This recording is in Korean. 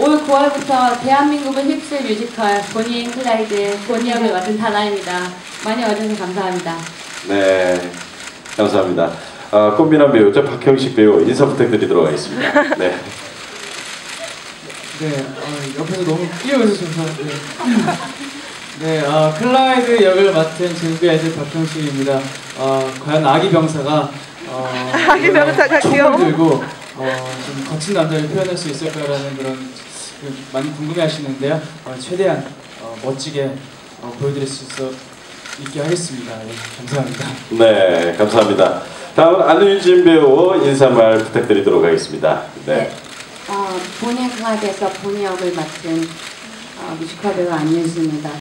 올 9월부터 대한민국을 휩쓸 뮤지컬 보니 앤 클라이드의 보니 역을 맡은 다나입니다. 많이 와주셔서 감사합니다. 네, 감사합니다. 꽃미남 배우죠, 박형식 배우 인사 부탁드리도록 하겠습니다. 네. 네, 옆에서 너무 끼어있어서 죄송한데. 네, 클라이드 역을 맡은 제국의 아이들 박형식입니다. 과연 아기 병사가 아기 병사가 귀여워. 총을 들고 좀 거친 남자를 표현할 수 있을까라는 그런 많이 궁금해하시는데요. 최대한 멋지게 보여드릴 수 있게 하겠습니다. 네, 감사합니다. 네, 감사합니다. 다음은 안유진 배우 인사말 부탁드리도록 하겠습니다. 네. 보니 앤 클라이드에서 보니 역을 맡은 뮤지컬 배우 안유진입니다.